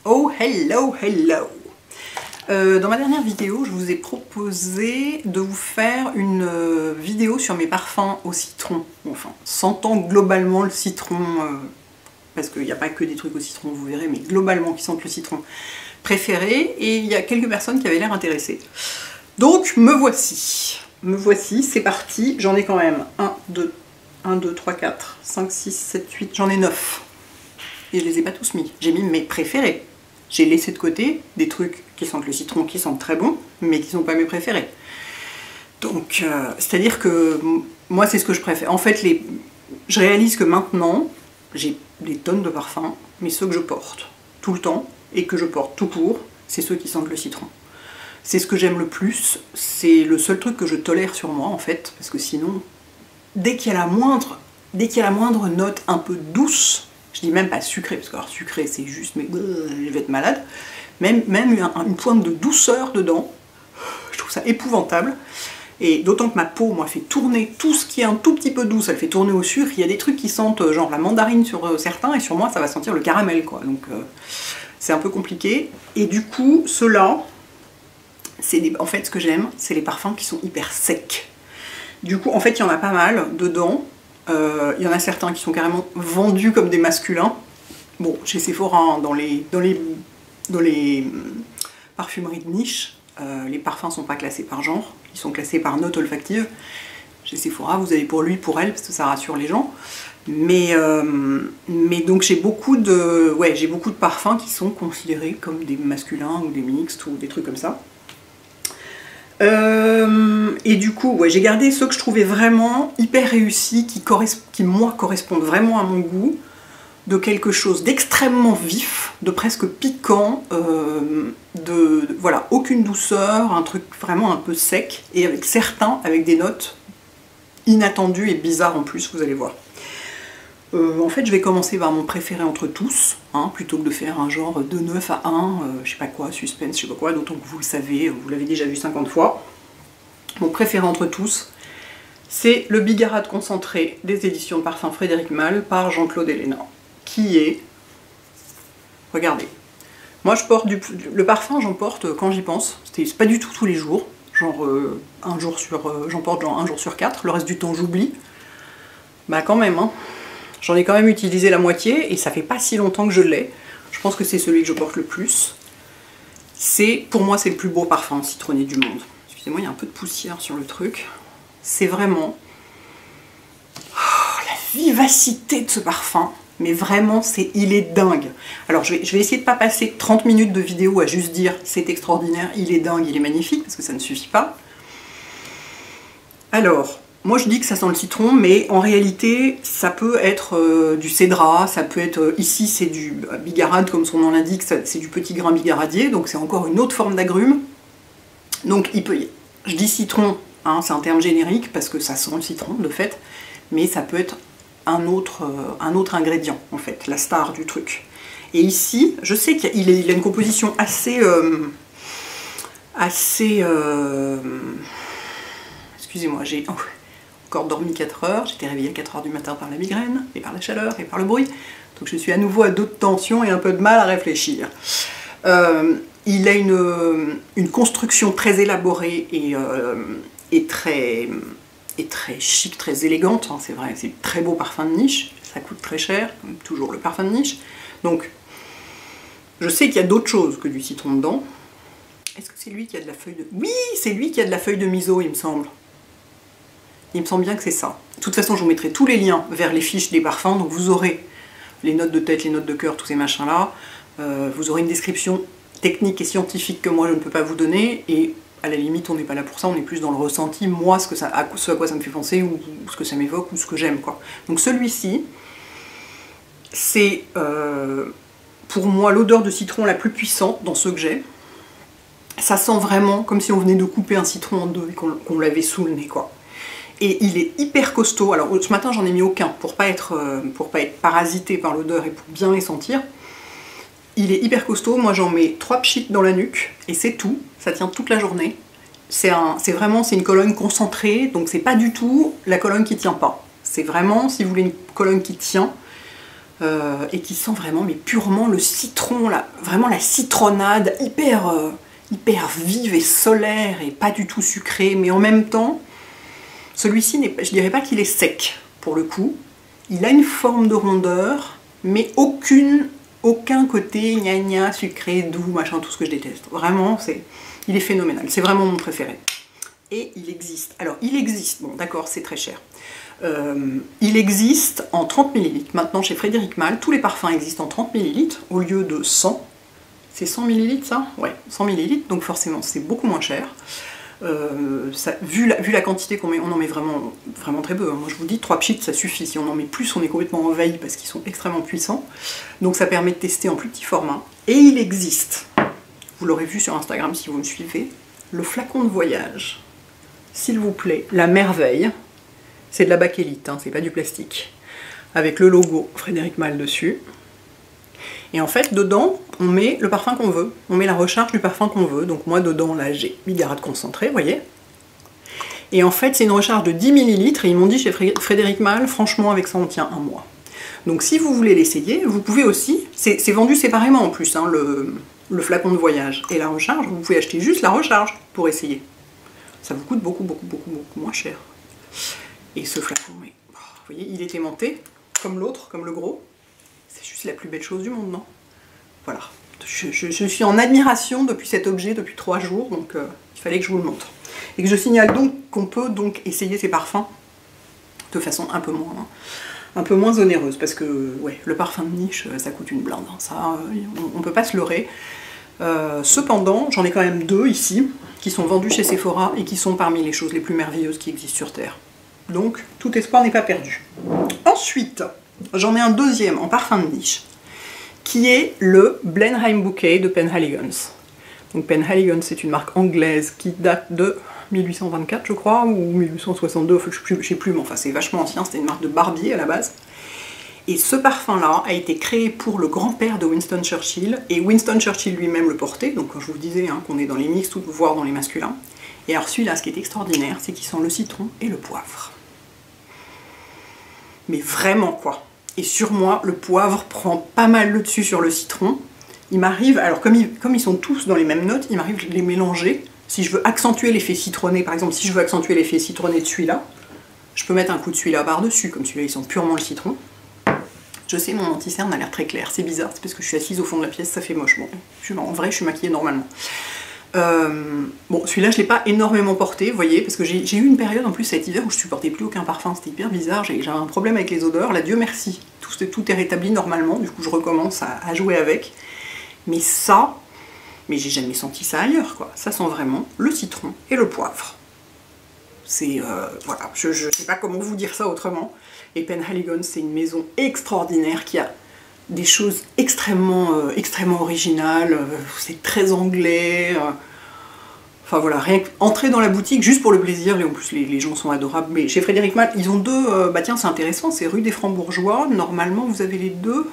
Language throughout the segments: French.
Oh hello hello. Dans ma dernière vidéo, je vous ai proposé de vous faire une vidéo sur mes parfums au citron. Enfin, sentant globalement le citron, parce qu'il n'y a pas que des trucs au citron, vous verrez, mais globalement qui sentent le citron préféré. Et il y a quelques personnes qui avaient l'air intéressées. Donc me voici. Me voici, c'est parti. J'en ai quand même 1, 2, 3, 4, 5, 6, 7, 8, j'en ai 9. Et je les ai pas tous mis. J'ai mis mes préférés. J'ai laissé de côté des trucs qui sentent le citron, qui sentent très bon, mais qui ne sont pas mes préférés. Donc, c'est-à-dire que moi, c'est ce que je préfère. En fait, je réalise que maintenant, j'ai des tonnes de parfums, mais ceux que je porte tout le temps, et que je porte tout court, c'est ceux qui sentent le citron. C'est ce que j'aime le plus, c'est le seul truc que je tolère sur moi, en fait, parce que sinon, dès qu'il y a la moindre note un peu douce, je dis même pas sucré, parce que alors sucré c'est juste, mais je vais être malade. Même une pointe de douceur dedans, je trouve ça épouvantable. Et d'autant que ma peau, moi, fait tourner tout ce qui est un tout petit peu doux, ça le fait tourner au sucre. Il y a des trucs qui sentent genre la mandarine sur certains, et sur moi ça va sentir le caramel, quoi. Donc c'est un peu compliqué. Et du coup, ceux-là, en fait ce que j'aime, c'est les parfums qui sont hyper secs. Du coup, en fait, il y en a pas mal dedans. Il y en a certains qui sont carrément vendus comme des masculins. Bon, chez Sephora, hein, dans les parfumeries de niche, les parfums sont pas classés par genre, ils sont classés par note olfactive. Chez Sephora, vous avez pour lui, pour elle, parce que ça rassure les gens. Mais donc j'ai beaucoup de parfums qui sont considérés comme des masculins ou des mixtes ou des trucs comme ça. Et du coup, ouais, j'ai gardé ceux que je trouvais vraiment hyper réussis, qui moi correspondent vraiment à mon goût, de quelque chose d'extrêmement vif, de presque piquant, voilà, aucune douceur, un truc vraiment un peu sec, et avec certains avec des notes inattendues et bizarres en plus, vous allez voir. En fait, je vais commencer par mon préféré entre tous, hein, plutôt que de faire un genre de 9 à 1, je sais pas quoi, suspense, je sais pas quoi, d'autant que vous le savez, vous l'avez déjà vu 50 fois. Mon préféré entre tous, c'est le Bigarade concentré des éditions de parfum Frédéric Malle par Jean-Claude Ellena, qui est... Regardez, moi je porte le parfum, j'en porte quand j'y pense, c'est pas du tout tous les jours, genre j'en porte genre 1 jour sur 4, le reste du temps j'oublie. Bah quand même, hein. J'en ai quand même utilisé la moitié et ça fait pas si longtemps que je l'ai. Je pense que c'est celui que je porte le plus. Pour moi, c'est le plus beau parfum citronné du monde. Excusez-moi, il y a un peu de poussière sur le truc. C'est vraiment... Oh, la vivacité de ce parfum. Mais vraiment, il est dingue. Alors, je vais essayer de pas passer 30 minutes de vidéo à juste dire c'est extraordinaire, il est dingue, il est magnifique, parce que ça ne suffit pas. Alors... Moi je dis que ça sent le citron, mais en réalité ça peut être du cédrat, ça peut être, ici c'est du bigarade comme son nom l'indique, c'est du petit grain bigaradier, donc c'est encore une autre forme d'agrumes. Donc je dis citron, hein, c'est un terme générique parce que ça sent le citron de fait, mais ça peut être un autre ingrédient en fait, la star du truc. Et ici, je sais qu'il a une composition assez... excusez-moi, j'ai... encore dormi 4 heures, j'étais réveillée à 4 heures du matin par la migraine, et par la chaleur, et par le bruit, donc je suis à nouveau à d'autres tensions et un peu de mal à réfléchir. Il a une construction très élaborée et très chic, très élégante, hein, c'est vrai, c'est très beau parfum de niche, ça coûte très cher, comme toujours le parfum de niche, donc je sais qu'il y a d'autres choses que du citron dedans. Est-ce que c'est lui qui a de la feuille de... Oui, c'est lui qui a de la feuille de miso, il me semble. Il me semble bien que c'est ça. De toute façon, je vous mettrai tous les liens vers les fiches des parfums, donc vous aurez les notes de tête, les notes de cœur, tous ces machins-là. Vous aurez une description technique et scientifique que moi je ne peux pas vous donner, et à la limite, on n'est pas là pour ça, on est plus dans le ressenti, moi, ce à quoi ça me fait penser, ou ce que ça m'évoque, ou ce que j'aime, quoi. Donc celui-ci, c'est pour moi l'odeur de citron la plus puissante dans ceux que j'ai. Ça sent vraiment comme si on venait de couper un citron en deux et qu'on l'avait sous le nez, quoi. Et il est hyper costaud. Alors ce matin j'en ai mis aucun pour pas être parasité par l'odeur et pour bien les sentir. Il est hyper costaud, moi j'en mets 3 pchites dans la nuque et c'est tout, ça tient toute la journée. C'est une cologne concentrée, donc c'est pas du tout la cologne qui tient pas. C'est vraiment, si vous voulez une cologne qui tient, et qui sent vraiment, mais purement le citron, là, vraiment la citronnade, hyper vive et solaire et pas du tout sucrée, mais en même temps, celui-ci, je dirais pas qu'il est sec pour le coup. Il a une forme de rondeur, mais aucun côté gna gna, sucré, doux, machin, tout ce que je déteste. Vraiment, il est phénoménal. C'est vraiment mon préféré. Et il existe. Alors, il existe, bon d'accord, c'est très cher. Il existe en 30 ml. Maintenant, chez Frédéric Malle, tous les parfums existent en 30 ml au lieu de 100. C'est 100 ml ça? Ouais, 100 ml, donc forcément, c'est beaucoup moins cher. Vu la quantité qu'on met, on en met vraiment très peu. Moi je vous dis 3 pchits ça suffit, si on en met plus on est complètement envahi parce qu'ils sont extrêmement puissants. Donc ça permet de tester en plus petit format. Et il existe, vous l'aurez vu sur Instagram si vous me suivez, le flacon de voyage. S'il vous plaît, la merveille, c'est de la bakélite, hein, c'est pas du plastique. Avec le logo Frédéric Malle dessus. Et en fait, dedans, on met le parfum qu'on veut. On met la recharge du parfum qu'on veut. Donc moi, dedans, là, j'ai bigarade concentré, vous voyez. Et en fait, c'est une recharge de 10 ml. Et ils m'ont dit chez Frédéric Malle, franchement, avec ça, on tient un mois. Donc si vous voulez l'essayer, vous pouvez aussi... C'est vendu séparément, en plus, hein, le flacon de voyage. Et la recharge, vous pouvez acheter juste la recharge pour essayer. Ça vous coûte beaucoup moins cher. Et ce flacon, mais, vous voyez, il est aimanté, comme l'autre, comme le gros. C'est juste la plus belle chose du monde, non? Voilà. Je suis en admiration depuis cet objet depuis 3 jours, donc il fallait que je vous le montre. Et que je signale donc qu'on peut donc essayer ces parfums de façon un peu moins onéreuse, parce que ouais, le parfum de niche, ça coûte une blinde. Hein. Ça, on peut pas se leurrer. Cependant, j'en ai quand même 2 ici, qui sont vendus chez Sephora et qui sont parmi les choses les plus merveilleuses qui existent sur Terre. Donc, tout espoir n'est pas perdu. Ensuite, j'en ai un deuxième en parfum de niche, qui est le Blenheim Bouquet de Penhaligon's. Donc Penhaligon's, c'est une marque anglaise qui date de 1824, je crois, ou 1862, je ne sais plus, mais enfin c'est vachement ancien, c'était une marque de barbier à la base. Et ce parfum-là a été créé pour le grand-père de Winston Churchill, et Winston Churchill lui-même le portait, donc quand je vous disais hein, qu'on est dans les mixtes, voire dans les masculins. Et alors celui-là, ce qui est extraordinaire, c'est qu'il sent le citron et le poivre. Mais vraiment quoi. Et sur moi, le poivre prend pas mal le dessus sur le citron. Il m'arrive, alors comme ils sont tous dans les mêmes notes, il m'arrive de les mélanger. Si je veux accentuer l'effet citronné, par exemple, si je veux accentuer l'effet citronné de celui-là, je peux mettre un coup de celui-là par-dessus, comme celui-là, ils sont purement le citron. Je sais, mon anti-cerne a l'air très clair, c'est bizarre, c'est parce que je suis assise au fond de la pièce, ça fait moche. Bon, en vrai, je suis maquillée normalement. Bon, celui-là, je ne l'ai pas énormément porté, vous voyez, parce que j'ai eu une période en plus cet hiver où je supportais plus aucun parfum, c'était hyper bizarre, j'ai un problème avec les odeurs, là, Dieu merci, tout est rétabli normalement, du coup je recommence à jouer avec. Mais ça, mais j'ai jamais senti ça ailleurs, quoi. Ça sent vraiment le citron et le poivre. C'est, voilà, je sais pas comment vous dire ça autrement. Et Penhaligon's, c'est une maison extraordinaire qui a des choses extrêmement originales, c'est très anglais. Enfin voilà, rien qu'entrer dans la boutique juste pour le plaisir, et en plus les gens sont adorables. Mais chez Frédéric Malle, ils ont 2, bah tiens c'est intéressant, c'est rue des Francs-Bourgeois, normalement vous avez les 2,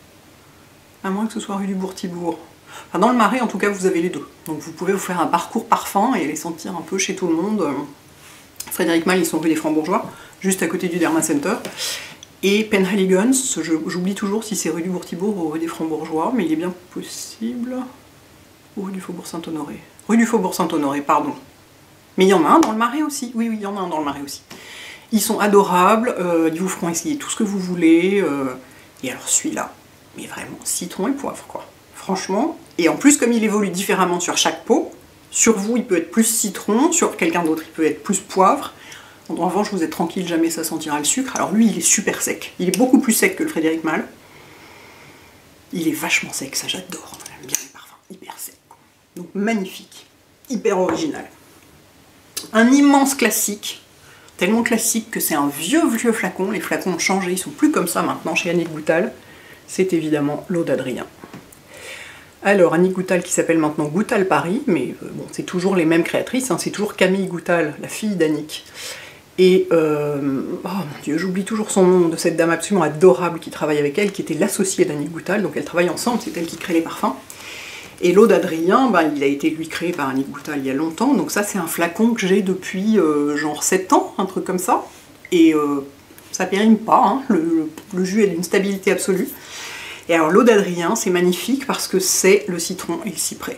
à moins que ce soit rue du Bourg-Thibourg. Enfin, dans le Marais en tout cas vous avez les 2, donc vous pouvez vous faire un parcours parfum et les sentir un peu chez tout le monde. Frédéric Malle, ils sont rue des Francs-Bourgeois, juste à côté du Derma Center. Et Penhaligon's, j'oublie toujours si c'est rue du Bourg-Thibourg ou rue des Francs-Bourgeois, mais il est bien possible... Ou rue du Faubourg Saint-Honoré. Rue du Faubourg Saint-Honoré, pardon. Mais il y en a un dans le Marais aussi. Oui, il y en a un dans le Marais aussi. Ils sont adorables, ils vous feront essayer tout ce que vous voulez. Et alors celui-là, mais vraiment, citron et poivre, quoi. Franchement. Et en plus, comme il évolue différemment sur chaque peau, sur vous, il peut être plus citron, sur quelqu'un d'autre, il peut être plus poivre. En revanche, vous êtes tranquille, jamais ça sentira le sucre. Alors lui, il est super sec. Il est beaucoup plus sec que le Frédéric Malle. Il est vachement sec, ça j'adore. J'aime bien les parfums hyper secs. Donc magnifique, hyper original. Un immense classique, tellement classique que c'est un vieux flacon. Les flacons ont changé, ils sont plus comme ça maintenant chez Annick Goutal. C'est évidemment l'eau d'Adrien. Alors Annick Goutal qui s'appelle maintenant Goutal Paris, mais bon, c'est toujours les mêmes créatrices, hein, c'est toujours Camille Goutal, la fille d'Annick. Et, oh mon Dieu, j'oublie toujours son nom, de cette dame absolument adorable qui travaille avec elle, qui était l'associée d'Annick Goutal, donc elles travaillent ensemble, c'est elle qui crée les parfums. Et l'eau d'Adrien, bah, il a été lui créé par Annick Goutal il y a longtemps, donc ça c'est un flacon que j'ai depuis genre 7 ans, un truc comme ça. Et ça périme pas, hein, le jus est d'une stabilité absolue. Et alors l'eau d'Adrien, c'est magnifique parce que c'est le citron et le cyprès.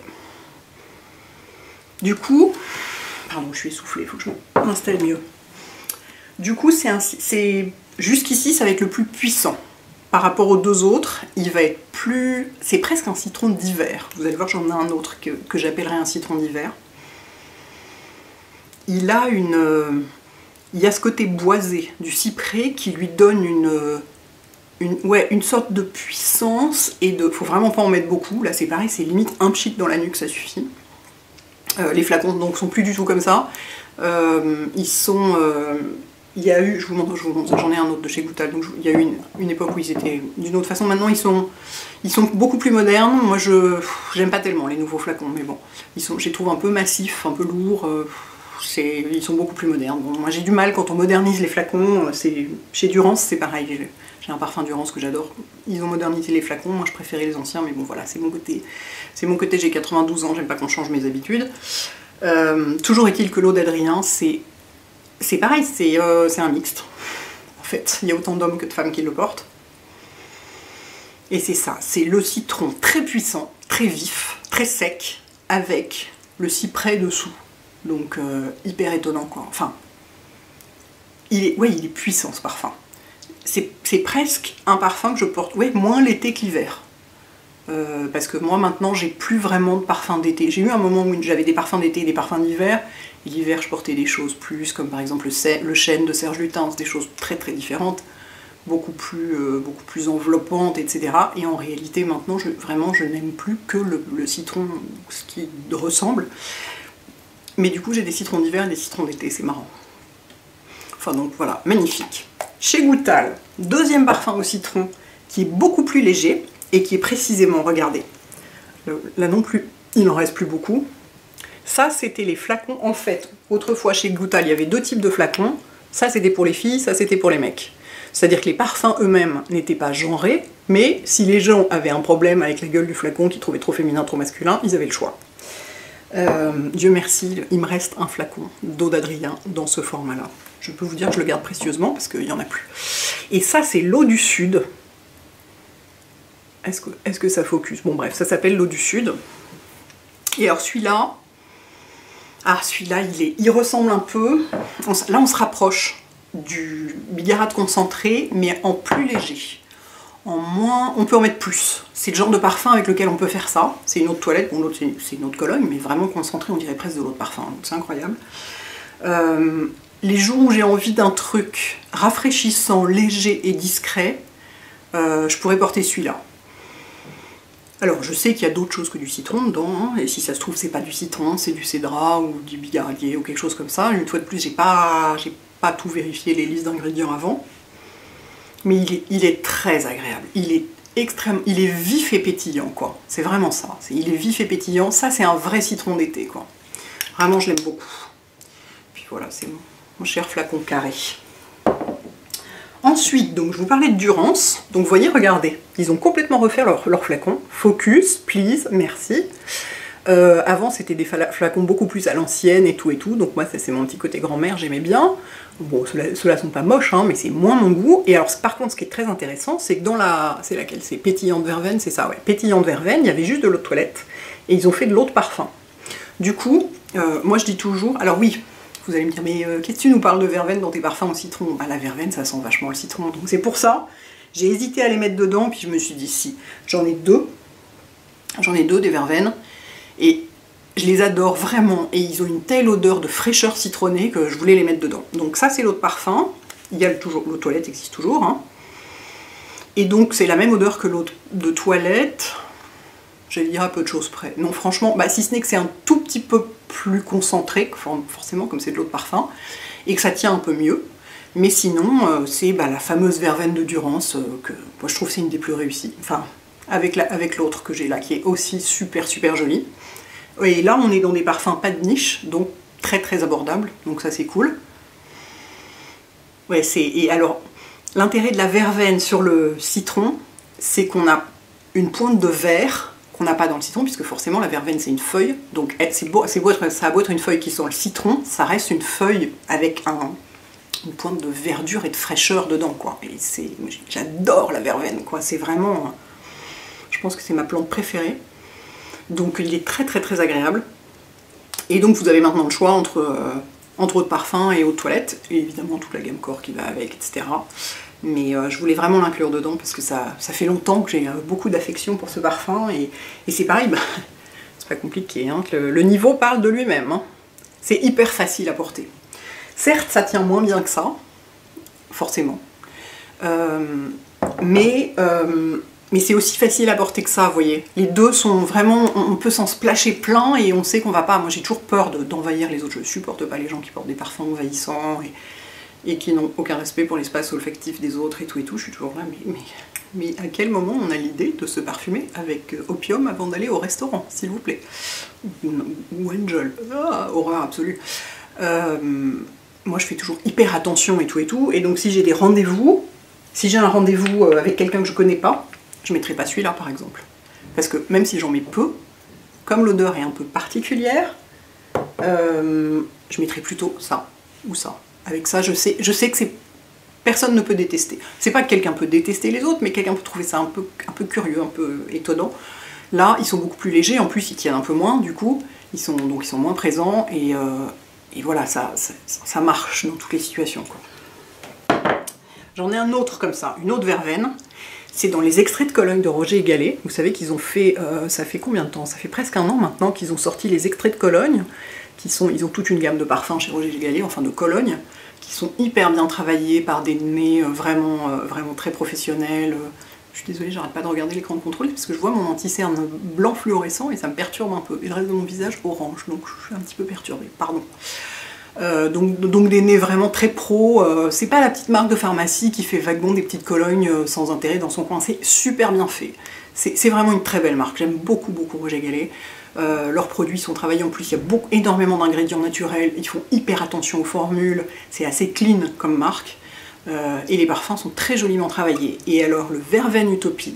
Du coup, pardon, je suis essoufflée, il faut que je m'installe mieux. Du coup, jusqu'ici, ça va être le plus puissant. Par rapport aux deux autres, il va être plus... C'est presque un citron d'hiver. Vous allez voir, j'en ai un autre que j'appellerais un citron d'hiver. Il y a ce côté boisé du cyprès qui lui donne une sorte de puissance et de... Faut vraiment pas en mettre beaucoup. Là, c'est pareil, c'est limite un pchit dans la nuque, ça suffit. Les flacons donc sont plus du tout comme ça. Ils sont... il y a eu, je vous montre, j'en ai un autre de chez Goutal, donc il y a eu une époque où ils étaient d'une autre façon. Maintenant, ils sont beaucoup plus modernes. Moi, j'aime pas tellement les nouveaux flacons, mais bon, je les trouve un peu massifs, un peu lourds. Ils sont beaucoup plus modernes. Bon, moi, j'ai du mal quand on modernise les flacons. Chez Durance, c'est pareil. J'ai un parfum Durance que j'adore. Ils ont modernisé les flacons. Moi, je préférais les anciens, mais bon, voilà, c'est mon côté. C'est mon côté. J'ai 92 ans. J'aime pas qu'on change mes habitudes. Toujours est-il que l'eau d'Adrien, c'est pareil, c'est un mixte. En fait, il y a autant d'hommes que de femmes qui le portent. Et c'est ça, c'est le citron très puissant, très vif, très sec, avec le cyprès dessous. Donc hyper étonnant quoi. Enfin, il est puissant ce parfum. C'est presque un parfum que je porte, moins l'été que l'hiver. Parce que moi maintenant j'ai plus vraiment de parfums d'été. J'ai eu un moment où j'avais des parfums d'été et des parfums d'hiver. Et l'hiver je portais des choses plus comme par exemple le chêne de Serge Lutens, des choses très très différentes, beaucoup plus enveloppantes, etc. Et en réalité maintenant je n'aime plus que le citron, ce qui ressemble. Mais du coup j'ai des citrons d'hiver et des citrons d'été, c'est marrant. Enfin donc voilà, magnifique. Chez Goutal, deuxième parfum au citron qui est beaucoup plus léger. Et qui est précisément, regardez, là non plus, il n'en reste plus beaucoup. Ça, c'était les flacons, en fait. Autrefois, chez Goutal, il y avait deux types de flacons. Ça, c'était pour les filles, ça, c'était pour les mecs. C'est-à-dire que les parfums eux-mêmes n'étaient pas genrés, mais si les gens avaient un problème avec la gueule du flacon, qu'ils trouvaient trop féminin, trop masculin, ils avaient le choix. Dieu merci, il me reste un flacon d'eau d'Adrien dans ce format-là. Je peux vous dire que je le garde précieusement, parce qu'il n'y en a plus. Et ça, c'est l'eau du Sud. Est-ce que ça focus? Bon bref, ça s'appelle l'eau du Sud. Et alors celui-là, celui-là il ressemble un peu, là on se rapproche du bigarade concentré, mais en plus léger. En moins, on peut en mettre plus. C'est le genre de parfum avec lequel on peut faire ça. C'est une eau de toilette, bon l'autre c'est une eau de Cologne, mais vraiment concentré, on dirait presque de l'eau de parfum, donc c'est incroyable. Les jours où j'ai envie d'un truc rafraîchissant, léger et discret, je pourrais porter celui-là. Alors, je sais qu'il y a d'autres choses que du citron dedans, hein, et si ça se trouve, c'est pas du citron, c'est du cédrat ou du bigaradier ou quelque chose comme ça. Une fois de plus, j'ai pas tout vérifié les listes d'ingrédients avant. Mais il est très agréable. Il est vif et pétillant, quoi. C'est vraiment ça. Il est vif et pétillant. Ça, c'est un vrai citron d'été, quoi. Vraiment, je l'aime beaucoup. Puis voilà, c'est mon cher flacon carré. Ensuite, donc, je vous parlais de Durance. Donc, vous voyez, regardez, ils ont complètement refait leur flacon. Focus, please, merci. Avant, c'était des flacons beaucoup plus à l'ancienne et tout. Donc, moi, ça, c'est mon petit côté grand-mère, j'aimais bien. Bon, ceux-là sont pas moches, hein, mais c'est moins mon goût. Et alors, par contre, ce qui est très intéressant, c'est que dans c'est laquelle? C'est pétillante verveine, c'est ça, ouais. Pétillante verveine, il y avait juste de l'eau de toilette. Et ils ont fait de l'eau de parfum. Du coup, moi, je dis toujours... Alors oui, vous allez me dire, mais qu'est-ce que tu nous parles de verveine dans tes parfums au citron? Bah, la verveine, ça sent vachement le citron. Donc c'est pour ça, j'ai hésité à les mettre dedans, puis je me suis dit, si, j'en ai deux. J'en ai deux des verveines. Et je les adore vraiment. Et ils ont une telle odeur de fraîcheur citronnée que je voulais les mettre dedans. Donc ça, c'est l'eau de parfum. Il y a l'eau de toilette existe toujours. Hein. Et donc c'est la même odeur que l'eau de toilette. J'allais dire à peu de choses près. Non, franchement, bah, si ce n'est que c'est un tout petit peu plus concentré, forcément, comme c'est de l'eau de parfum, et que ça tient un peu mieux. Mais sinon, c'est la fameuse verveine de Durance, que moi je trouve c'est une des plus réussies. Enfin, avec l'autre que j'ai là, qui est aussi super super jolie. Et là, on est dans des parfums pas de niche, donc très très abordables, donc ça c'est cool. Ouais, et alors, l'intérêt de la verveine sur le citron, c'est qu'on a une pointe de vert qu'on n'a pas dans le citron, puisque forcément la verveine c'est une feuille, donc ça a beau être une feuille qui sent le citron, ça reste une feuille avec une pointe de verdure et de fraîcheur dedans, quoi. Et j'adore la verveine, quoi. C'est vraiment, je pense que c'est ma plante préférée. Donc il est très très très agréable. Et donc vous avez maintenant le choix entre eau de parfum et eau de toilette, et évidemment toute la gamme corps qui va avec, etc. Mais je voulais vraiment l'inclure dedans parce que ça fait longtemps que j'ai beaucoup d'affection pour ce parfum, et c'est pareil, bah, c'est pas compliqué, hein, le niveau parle de lui-même. Hein. C'est hyper facile à porter. Certes, ça tient moins bien que ça, forcément, mais c'est aussi facile à porter que ça, vous voyez. Les deux sont vraiment, on peut s'en splasher plein et on sait qu'on va pas, moi j'ai toujours peur d'envahir les autres, je supporte pas les gens qui portent des parfums envahissants et qui n'ont aucun respect pour l'espace olfactif des autres et tout, je suis toujours là, mais à quel moment on a l'idée de se parfumer avec opium avant d'aller au restaurant, s'il vous plaît? Ou Angel, horreur absolue. Moi je fais toujours hyper attention et tout, et donc si j'ai des rendez-vous, si j'ai un rendez-vous avec quelqu'un que je connais pas, je mettrai pas celui-là par exemple. Parce que même si j'en mets peu, comme l'odeur est un peu particulière, je mettrai plutôt ça ou ça. Avec ça, je sais que personne ne peut détester. C'est pas que quelqu'un peut détester les autres, mais quelqu'un peut trouver ça un peu curieux, un peu étonnant. Là, ils sont beaucoup plus légers, en plus ils tiennent un peu moins, du coup, ils sont moins présents, et voilà, ça marche dans toutes les situations, quoi. J'en ai un autre comme ça, une autre verveine. C'est dans les extraits de Cologne de Roger et Gallet. Vous savez qu'ils ont fait, ça fait combien de temps? Ça fait presque un an maintenant qu'ils ont sorti les extraits de Cologne. Ils ont toute une gamme de parfums chez Roger et Gallet, enfin de Cologne, qui sont hyper bien travaillés par des nez vraiment très professionnels. Je suis désolée, j'arrête pas de regarder l'écran de contrôle parce que je vois mon anti-cerne blanc fluorescent et ça me perturbe un peu. Et le reste de mon visage orange, donc je suis un petit peu perturbée, pardon. Donc des nez vraiment très pro, c'est pas la petite marque de pharmacie qui fait vaguement des petites colognes sans intérêt dans son coin, c'est super bien fait. C'est vraiment une très belle marque, j'aime beaucoup Roger Gallet. Leurs produits sont travaillés en plus, il y a énormément d'ingrédients naturels, ils font hyper attention aux formules, c'est assez clean comme marque, et les parfums sont très joliment travaillés. Et alors le Verveine Utopie,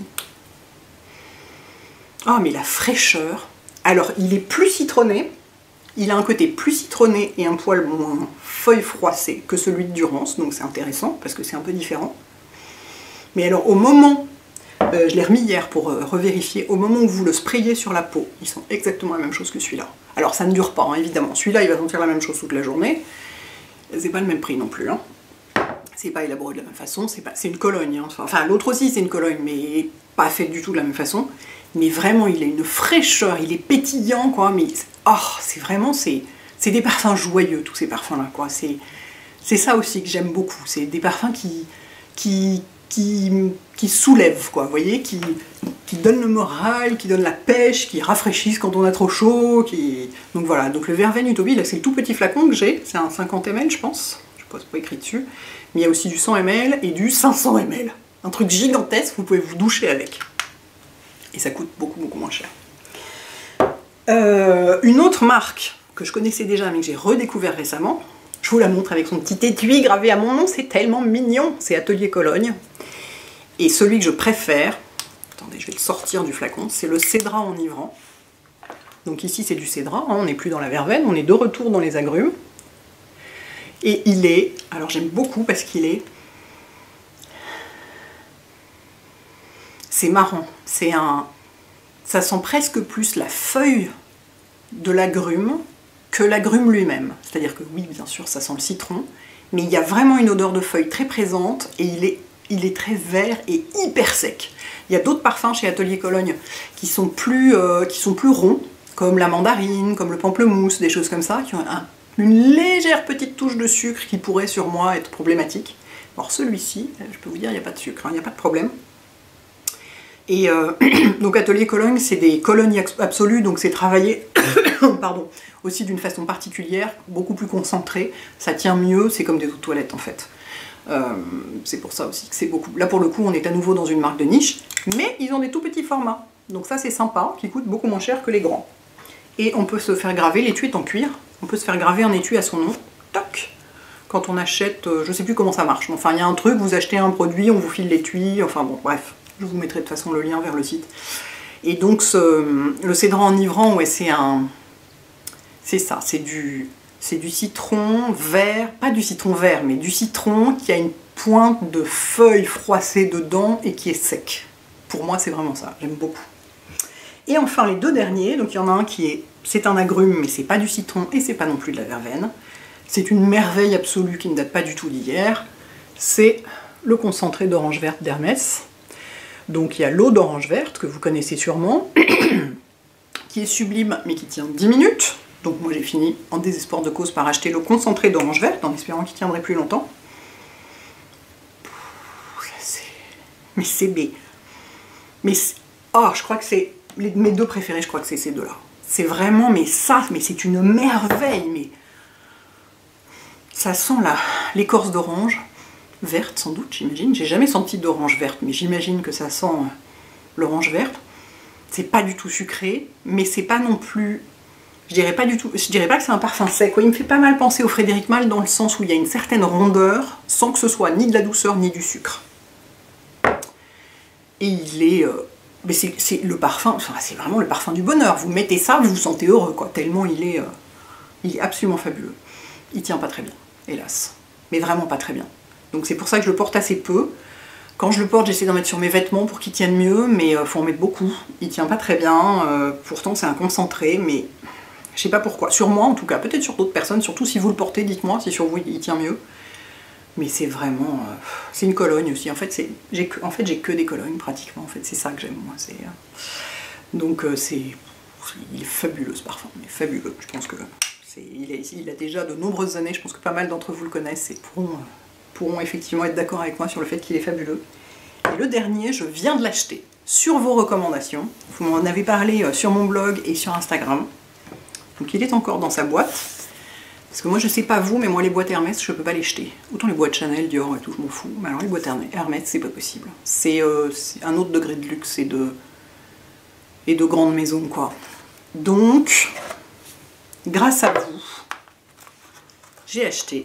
oh mais la fraîcheur, alors il est plus citronné, il a un côté plus citronné et un poil moins feuille froissée que celui de Durance, donc c'est intéressant parce que c'est un peu différent. Mais alors au moment, je l'ai remis hier pour revérifier, au moment où vous le sprayez sur la peau, ils sont exactement la même chose que celui-là. Alors ça ne dure pas, hein, évidemment, celui-là il va sentir la même chose toute la journée, c'est pas le même prix non plus, hein. C'est pas élaboré de la même façon, c'est une Cologne, hein. Enfin l'autre aussi c'est une Cologne, mais pas faite du tout de la même façon. Mais vraiment il a une fraîcheur, il est pétillant, quoi, mais oh, c'est vraiment, c'est des parfums joyeux, tous ces parfums là, quoi. C'est ça aussi que j'aime beaucoup, c'est des parfums qui soulèvent, quoi, vous voyez, qui donnent le moral, qui donnent la pêche, qui rafraîchissent quand on a trop chaud, donc voilà, donc le Verveine Utopie, là c'est le tout petit flacon que j'ai, c'est un 50 ml je pense, je sais pas, c'est pas écrit dessus, mais il y a aussi du 100 ml et du 500 ml, un truc gigantesque, vous pouvez vous doucher avec. Et ça coûte beaucoup moins cher. Une autre marque que je connaissais déjà mais que j'ai redécouvert récemment, je vous la montre avec son petit étui gravé à mon nom, c'est tellement mignon, c'est Atelier Cologne. Et celui que je préfère, attendez je vais le sortir du flacon, c'est le Cédrat enivrant. Donc ici c'est du cédrat, hein, on n'est plus dans la verveine, on est de retour dans les agrumes. Et il est, alors j'aime beaucoup parce qu'il est, c'est marrant, ça sent presque plus la feuille de l'agrume que l'agrume lui-même. C'est-à-dire que oui, bien sûr, ça sent le citron, mais il y a vraiment une odeur de feuille très présente et il est très vert et hyper sec. Il y a d'autres parfums chez Atelier Cologne qui sont plus ronds, comme la mandarine, comme le pamplemousse, des choses comme ça, qui ont une légère petite touche de sucre qui pourrait sur moi être problématique. Alors celui-ci, je peux vous dire, il n'y a pas de sucre, hein, il n'y a pas de problème. Et donc Atelier Cologne, c'est des colognes absolues, donc c'est travaillé pardon, aussi d'une façon particulière, beaucoup plus concentrée, ça tient mieux, c'est comme des eaux de toilette en fait. C'est pour ça aussi que c'est beaucoup... Là pour le coup on est à nouveau dans une marque de niche, mais ils ont des tout petits formats, donc ça c'est sympa, qui coûte beaucoup moins cher que les grands. Et on peut se faire graver, l'étui est en cuir, on peut se faire graver un étui à son nom, toc, quand on achète, je sais plus comment ça marche, mais enfin il y a un truc, vous achetez un produit, on vous file l'étui, enfin bon bref. Je vous mettrai de toute façon le lien vers le site. Et donc le Cédrat enivrant, ouais, c'est ça, c'est C'est du citron vert, pas du citron vert, mais du citron qui a une pointe de feuilles froissées dedans et qui est sec. Pour moi, c'est vraiment ça, j'aime beaucoup. Et enfin, les deux derniers, donc il y en a un qui est, c'est un agrume, mais c'est pas du citron et c'est pas non plus de la verveine. C'est une merveille absolue qui ne date pas du tout d'hier. C'est le concentré d'orange verte d'Hermès. Donc il y a l'eau d'orange verte, que vous connaissez sûrement, qui est sublime, mais qui tient 10 minutes. Donc moi j'ai fini en désespoir de cause par acheter le concentré d'orange verte, en espérant qu'il tiendrait plus longtemps. Mais c'est B. Mais oh, je crois que c'est mes deux préférés, je crois que c'est ces deux-là. C'est vraiment, mais ça, mais c'est une merveille, mais ça sent l'écorce d'orange, verte sans doute, j'imagine. J'ai jamais senti d'orange verte, mais j'imagine que ça sent l'orange verte. C'est pas du tout sucré, mais c'est pas non plus... Je dirais pas que c'est un parfum sec. Il me fait pas mal penser au Frédéric Malle dans le sens où il y a une certaine rondeur, sans que ce soit ni de la douceur ni du sucre. Et il est... mais c'est le parfum, enfin, c'est vraiment le parfum du bonheur. Vous mettez ça, vous vous sentez heureux, quoi. Tellement il est absolument fabuleux. Il tient pas très bien, hélas. Mais vraiment pas très bien. Donc c'est pour ça que je le porte assez peu. Quand je le porte, j'essaie d'en mettre sur mes vêtements pour qu'il tienne mieux, mais faut en mettre beaucoup. Il tient pas très bien. Pourtant c'est un concentré, mais je sais pas pourquoi. Sur moi en tout cas, peut-être sur d'autres personnes, surtout si vous le portez, dites-moi si sur vous il tient mieux. Mais c'est vraiment... c'est une Cologne aussi. En fait, j'ai que des Colognes pratiquement. En fait, c'est ça que j'aime moi. Donc il est fabuleux ce parfum. Il est fabuleux. Je pense que il a déjà de nombreuses années. Je pense que pas mal d'entre vous le connaissent et pourront effectivement être d'accord avec moi sur le fait qu'il est fabuleux. Et le dernier, je viens de l'acheter sur vos recommandations. Vous m'en avez parlé sur mon blog et sur Instagram. Donc il est encore dans sa boîte. Parce que moi je sais pas vous, mais moi les boîtes Hermès, je peux pas les jeter. Autant les boîtes Chanel, Dior et tout, je m'en fous. Mais alors les boîtes Hermès, c'est pas possible. C'est un autre degré de luxe et de grande maison, quoi. Donc, grâce à vous, j'ai acheté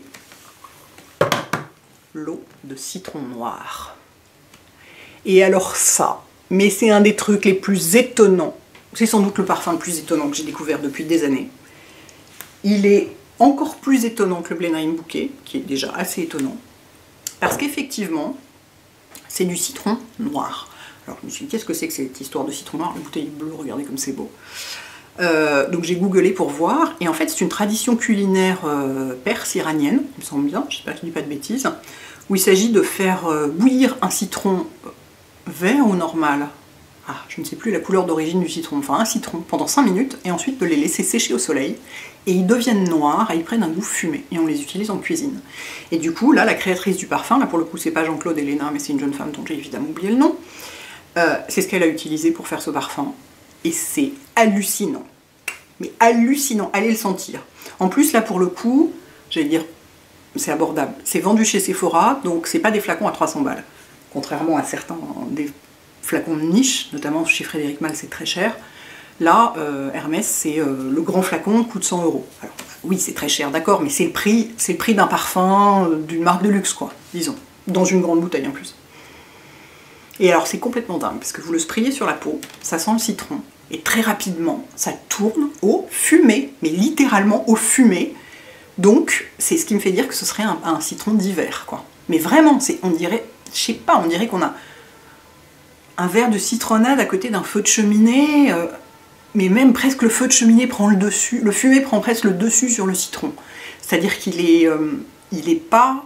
l'eau de citron noir. Et alors ça, mais c'est un des trucs les plus étonnants. C'est sans doute le parfum le plus étonnant que j'ai découvert depuis des années. Il est encore plus étonnant que le Blenheim Bouquet, qui est déjà assez étonnant, parce qu'effectivement, c'est du citron noir. Alors je me suis dit, qu'est-ce que c'est que cette histoire de citron noir? La bouteille est bleue, regardez comme c'est beau. Donc j'ai googlé pour voir, et en fait c'est une tradition culinaire perse iranienne, il me semble bien, j'espère que je ne dis pas de bêtises, où il s'agit de faire bouillir un citron vert ou normal. Ah, je ne sais plus la couleur d'origine du citron, enfin un citron pendant 5 minutes, et ensuite de les laisser sécher au soleil, et ils deviennent noirs, et ils prennent un goût fumé, et on les utilise en cuisine. Et du coup, là, la créatrice du parfum, là pour le coup c'est pas Jean-Claude Helena, mais c'est une jeune femme dont j'ai évidemment oublié le nom, c'est ce qu'elle a utilisé pour faire ce parfum, et c'est hallucinant. Mais hallucinant, allez le sentir. En plus, là pour le coup, j'allais dire, c'est abordable. C'est vendu chez Sephora, donc c'est pas des flacons à 300 balles, contrairement à certains des flacons de niche, notamment chez Frédéric Malle, c'est très cher. Là, Hermès, c'est le grand flacon coûte 100 €. Alors, oui, c'est très cher, d'accord, mais c'est le prix d'un parfum d'une marque de luxe, quoi, disons, dans une grande bouteille en plus. Et alors, c'est complètement dingue, parce que vous le sprayez sur la peau, ça sent le citron, et très rapidement, ça tourne au fumé, mais littéralement au fumé. Donc, c'est ce qui me fait dire que ce serait un citron d'hiver, quoi. Mais vraiment, on dirait, je sais pas, on dirait qu'on a un verre de citronnade à côté d'un feu de cheminée, mais même presque le feu de cheminée prend le dessus, le fumé prend presque le dessus sur le citron. C'est-à-dire qu'il est, il est pas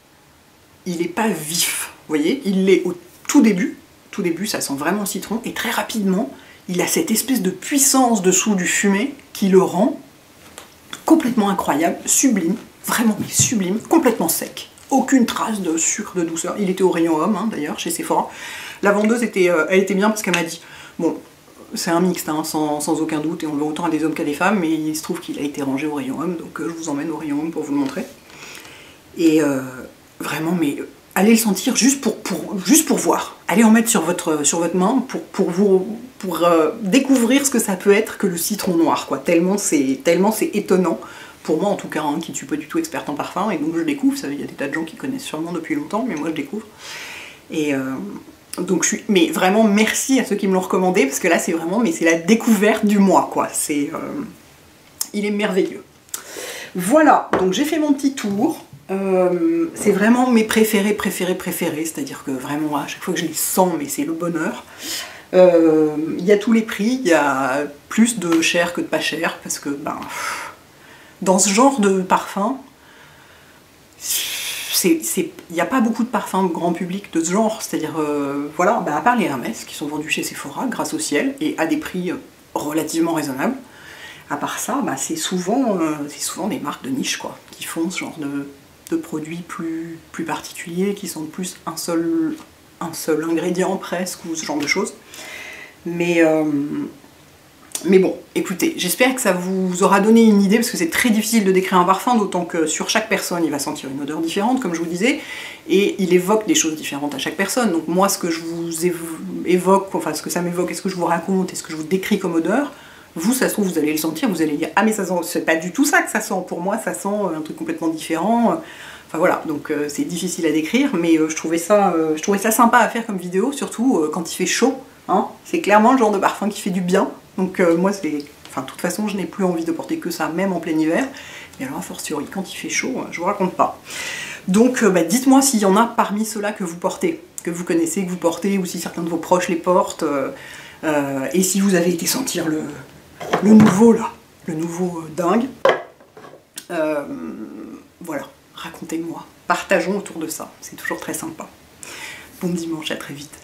vif, vous voyez, il est au tout début, ça sent vraiment le citron, et très rapidement, il a cette espèce de puissance dessous du fumé qui le rend complètement incroyable, sublime, vraiment sublime, complètement sec. Aucune trace de sucre, de douceur. Il était au rayon homme, hein, d'ailleurs, chez Sephora. La vendeuse, elle était bien parce qu'elle m'a dit, bon, c'est un mixte, hein, sans aucun doute, et on le vend autant à des hommes qu'à des femmes, mais il se trouve qu'il a été rangé au rayon homme, donc je vous emmène au rayon homme pour vous le montrer. Et vraiment, mais allez le sentir juste pour voir. Allez en mettre sur votre main pour découvrir ce que ça peut être que le citron noir, quoi. Tellement c'est étonnant. Pour moi en tout cas, hein, qui ne suis pas du tout experte en parfum, et donc je découvre, il y a des tas de gens qui connaissent sûrement depuis longtemps, mais moi je découvre. Et donc mais vraiment merci à ceux qui me l'ont recommandé, parce que là c'est vraiment, mais c'est la découverte du mois, quoi. Il est merveilleux. Voilà, donc j'ai fait mon petit tour. C'est vraiment mes préférés, c'est-à-dire que vraiment à chaque fois que je les sens, mais c'est le bonheur. Il y a tous les prix, il y a plus de cher que de pas cher, parce que ben, dans ce genre de parfum, il n'y a pas beaucoup de parfums grand public de ce genre, c'est-à-dire, voilà, ben, à part les Hermès, qui sont vendus chez Sephora, grâce au ciel, et à des prix relativement raisonnables. À part ça, bah, c'est souvent des marques de niche quoi, qui font ce genre de produits plus particuliers, qui sont plus un seul ingrédient presque, ou ce genre de choses. Mais bon, écoutez, j'espère que ça vous aura donné une idée, parce que c'est très difficile de décrire un parfum, d'autant que sur chaque personne, il va sentir une odeur différente, comme je vous disais, et il évoque des choses différentes à chaque personne. Donc moi, ce que je vous évoque, enfin ce que ça m'évoque, et ce que je vous raconte, et ce que je vous décris comme odeur, vous, ça se trouve, vous allez le sentir, vous allez dire « Ah mais ça sent, c'est pas du tout ça que ça sent, pour moi ça sent un truc complètement différent ». Enfin voilà, donc c'est difficile à décrire, mais je trouvais ça sympa à faire comme vidéo, surtout quand il fait chaud. Hein. C'est clairement le genre de parfum qui fait du bien. Donc moi, enfin, de toute façon, je n'ai plus envie de porter que ça, même en plein hiver. Mais alors, a fortiori, quand il fait chaud, je vous raconte pas. Donc bah, dites-moi s'il y en a parmi ceux-là que vous portez, que vous connaissez, que vous portez, ou si certains de vos proches les portent. Et si vous avez été sentir le nouveau là, le nouveau dingue. Voilà, racontez-moi, partageons autour de ça, c'est toujours très sympa. Bon dimanche, à très vite.